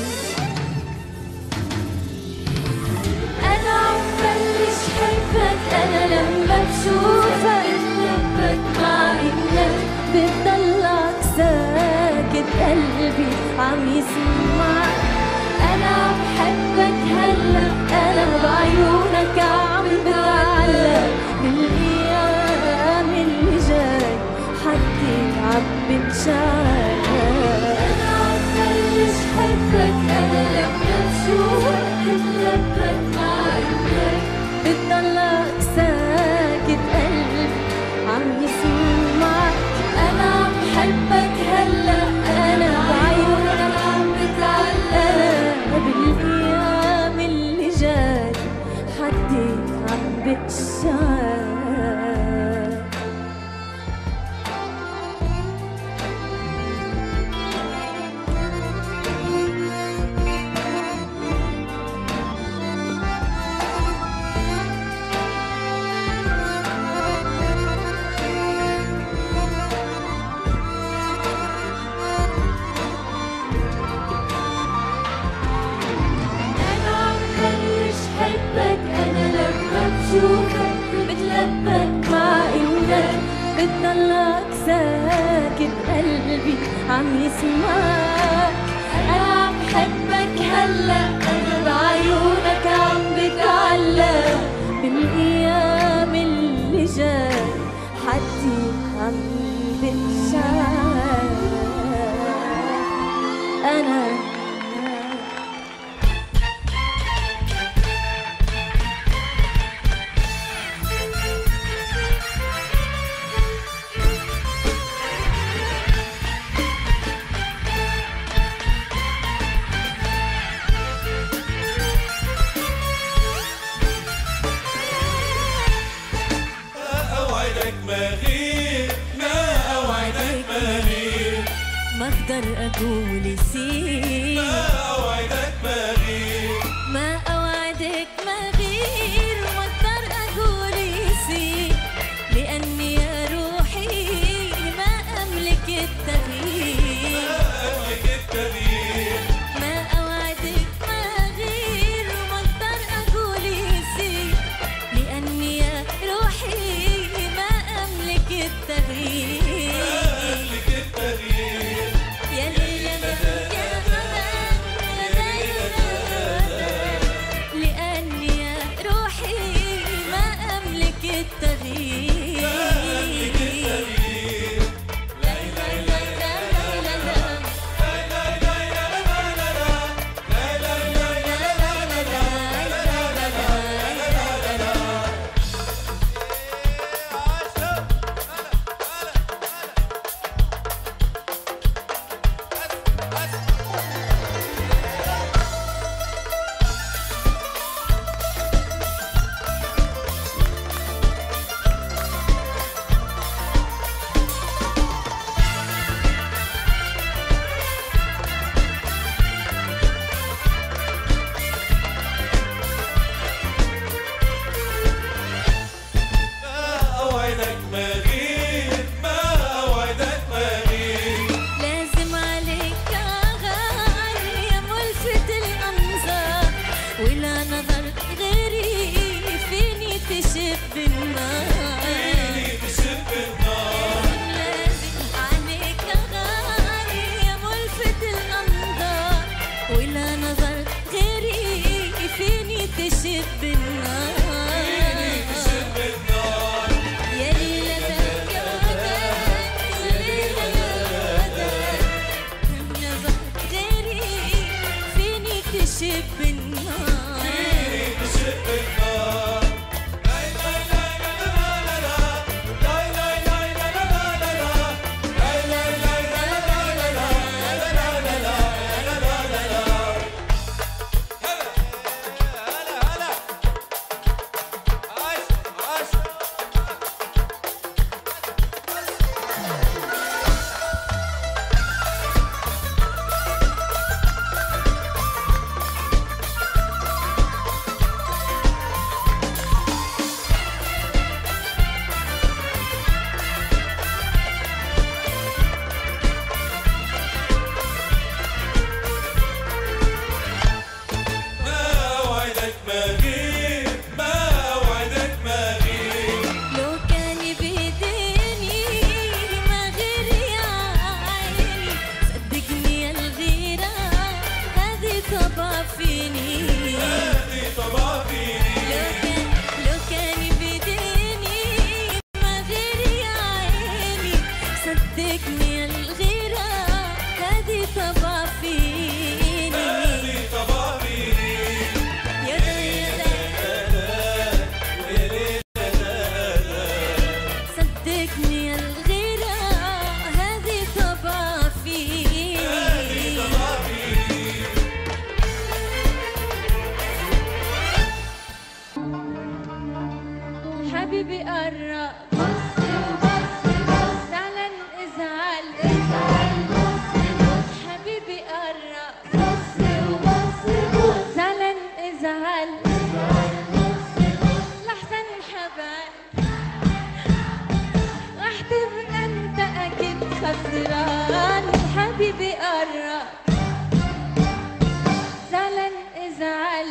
أنا عم بلش حبك أنا لما بشوفك بتلبك مع إنك بتضلك ساكت، قلبي عم يسمعك. أنا عم حبك هلأ، أنا بعيونك عم بتعلق، بالأيام اللي جاي حدي عم بتشعر. أنا عم بلش حبك أنا لما بشوفك بتلبك مع إنك بتضلك ساكت، قلبي عم يسمعك. أنا عم حبك هلأ، أنا بعيونك عم بتعلق، بالأيام اللي جاي حدي عم بتشعر. بشوفك بتلبك مع إنك بتضلك ساكت، قلبي عم يسمعك. أنا عم حبك هلأ، أنا بعيونك عم بتعلق، بالأيام اللي جاي حدي عم بتشعر. أنا ما اقدر اقول يصير، ما اوعدك ما غير، ما اوعدك ما غير، ما اقدر اقول يصير، لاني يا روحي ما املك التغيير. نظرت غيري فيني تشب النار، فيني تشب النار. لازم عليك يا غالي يا ملفت الأنظار، ولا نظرت غيري فيني تشب النار، فيني تشب النار. يا ليلة يا وداد يا ليلة يا وداد، نظرت غيري فيني تشب النار، فيني تشب النار. لاي لاي لاي لا لا لا لا. لاي لاي لاي لا لا لا لا. لاي لاي لاي لا لا لا لا. لا لا لا لا. لا لا لا لا. هلا هلا هلا. عاش عاش. ما وعدك ما غير، ما وعدك ما غير. لو كان بيديني ما غير يا عيني، صدقني يا الغيرة هذه طبع فيني، هذه طبع فيني. لو كان بيديني ما غير يا عيني، صدقني يا الغيرة هذه طبع فيني، هذه طبع فيني. يا صدقني يا الغيرة هذه طبع فيني، حبيبي قرب زعلان ازعل، حبيبي قرب زعلان ازعل، لحسن حبايب راح تبقى انت اكيد خسران، حبيبي قرب زعلان ازعل،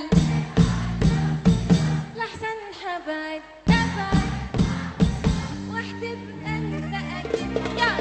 لحسن حبايب تبعك راح تبقى انت اكيد يا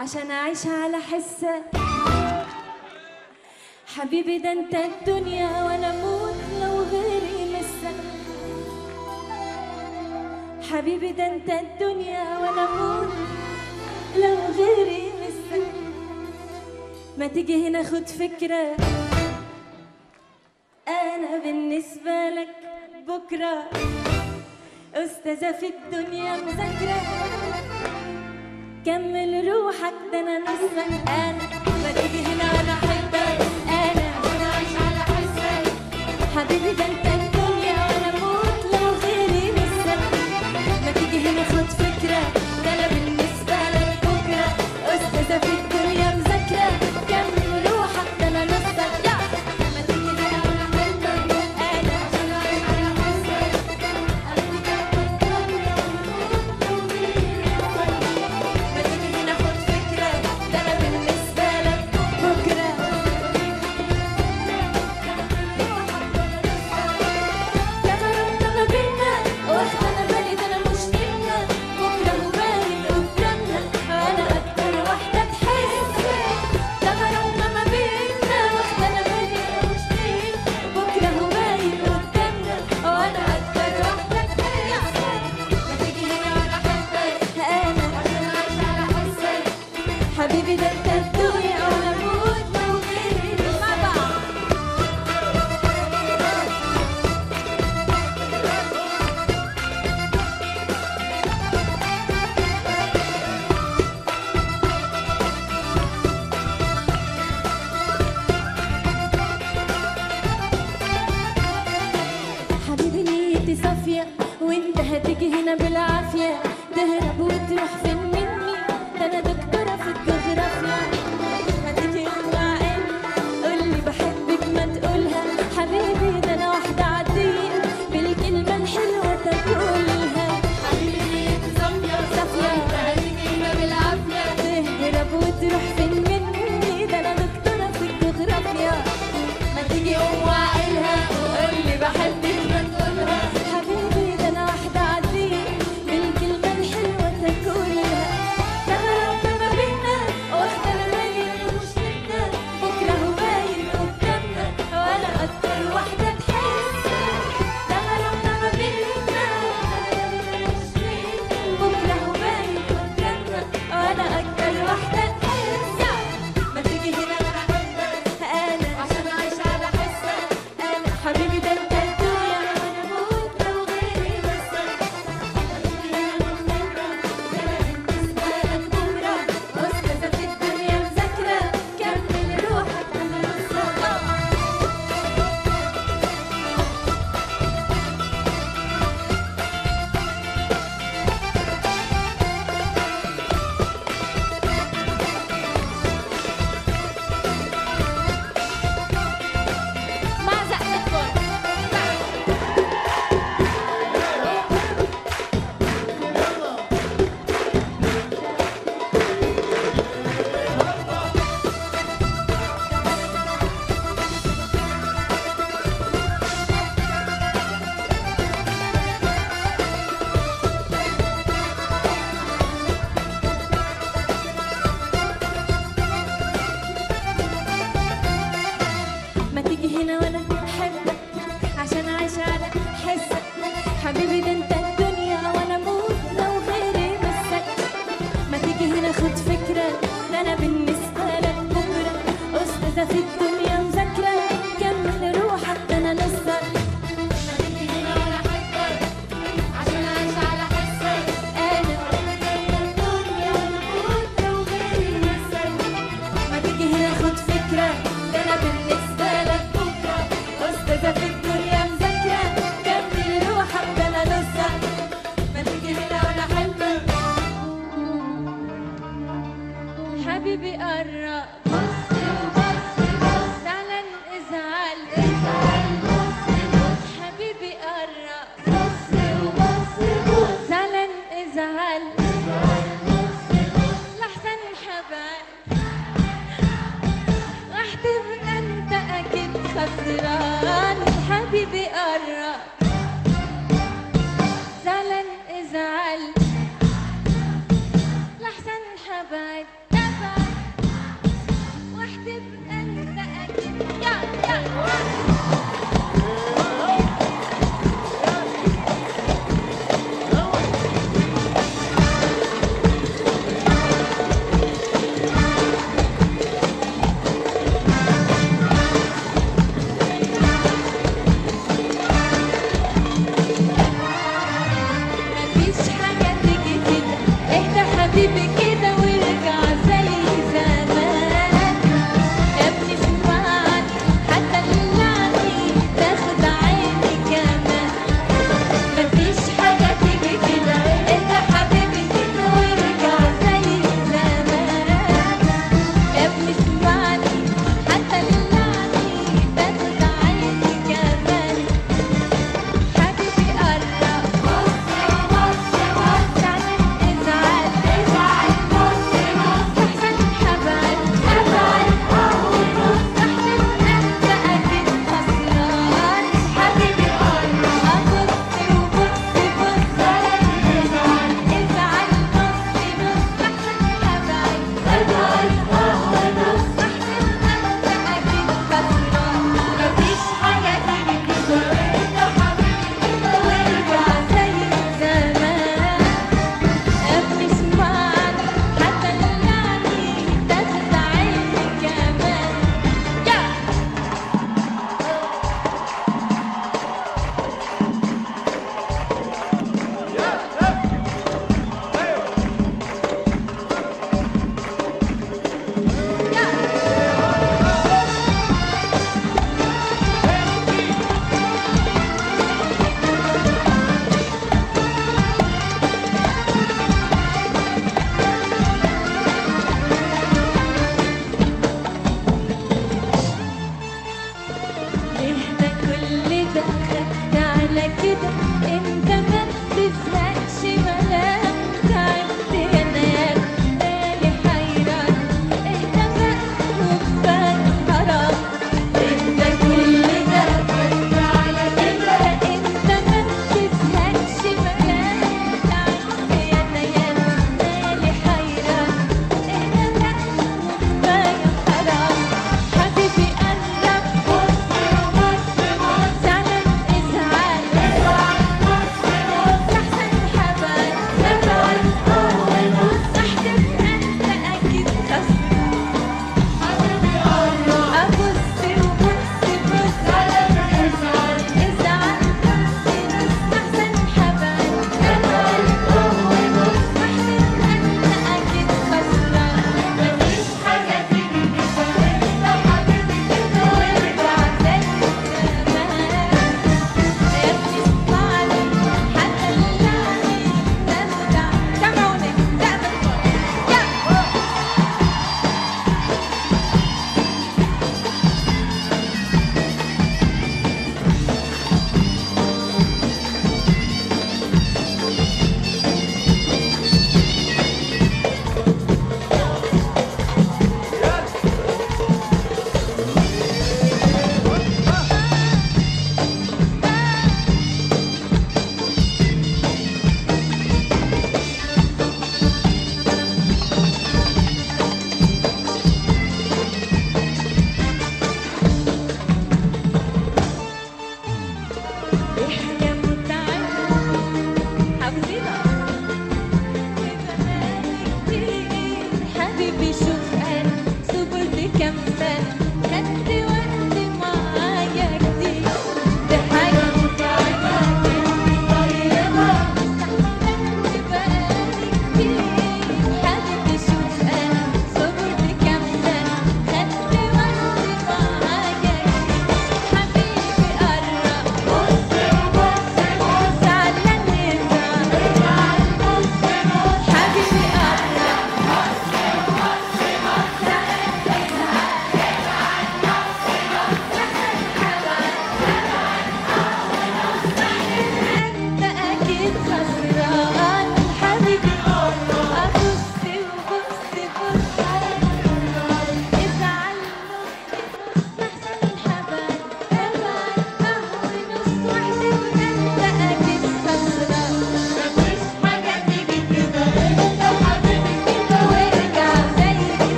عشان أعيش على حسك. حبيبي ده انت الدنيا وانا اموت لو غيري مسك. حبيبي ده انت الدنيا وانا اموت لو غيري مسك. ما تيجي هنا خد فكرة، انا بالنسبة لك بكرة استاذة في الدنيا مذاكرة. كمل روحك ده انا نصك. انا ما تيجي هنا وانا احبك، انا عشان اعيش على حسك. حبيبي ده انت الدنيا وانا اموت لو غيري مسك. ما تيجي هنا خد فكرة، ده انا بالنسبة لك بكرة استاذة في الدنيا مذاكرة. كمل روحك ده انا نصك. ما تيجي هنا وانا احبك، انا عشان اعيش على حسك. حبيبي ده انت الدنيا وانا اموت لو غيري حبيبي ده انت الدنيا وانا اموت لو غيري مع بعض. حبيبي نيتي صافية وانت هتيجي هنا بالعافية. تهرب وتروح فين مني، ده انا دكتورة في الجغرافيا. ما تيجي مع قولي بحبك ما تقولها. حبيبي ده انا واحدة عادية بالكلمة الحلوة تاكلها. حبيبي نيتي صافية وانت هتيجي هنا بالعافية. تهرب وتروح فين مني، ده انا دكتورة في الجغرافيا. ما تيجي مع قولي بحبك ما تقولها. حبيبي ده انا واحدة عادية بالكلمة الحلوة تاكلها. تغرب ما بينا واحدة ليالي مش منا. بكرة هو باين قدامنا وانا اكتر واحدة تحس. تغرب ما بينا مش منا. بكرة هو باين قدامنا وانا اكتر واحدة تحس. ما تيجي هنا انا احبك، انا عشان اعيش على حسك. انا حبيبي ده انت الدنيا وانا اموت لو غيري مسك. أستاذة في الدنيا مذاكرة. كمل روحك أنا نصك. مع زقتكم ما تيجي هنا وانا احبك عشان اعيش على حسك. حبيبي ده انت الدنيا وانا اموت لو غيري مسك. ما تيجي هنا خد فكرة، ده انا بالنسبة لك بكرة استاذة في الدنيا مذاكرة. كمل روحك ده انا نصك. ما تيجي هنا وانا احبك عشان اعيش على حسك. انا الدنيا وانا اموت لو غيري مسك. ما تيجي هنا خد فكرة، ده انا بالنسبة لك بكرة استاذة في الدنيا مذاكرة. كمل روحك ده انا نصك. ما تيجي هنا وانا احبك. حبيبي قرب تعالى ازعل. حبيبي قرب تعالى ازعل. لحسن حبايب راح تبقى انت اكيد خسران.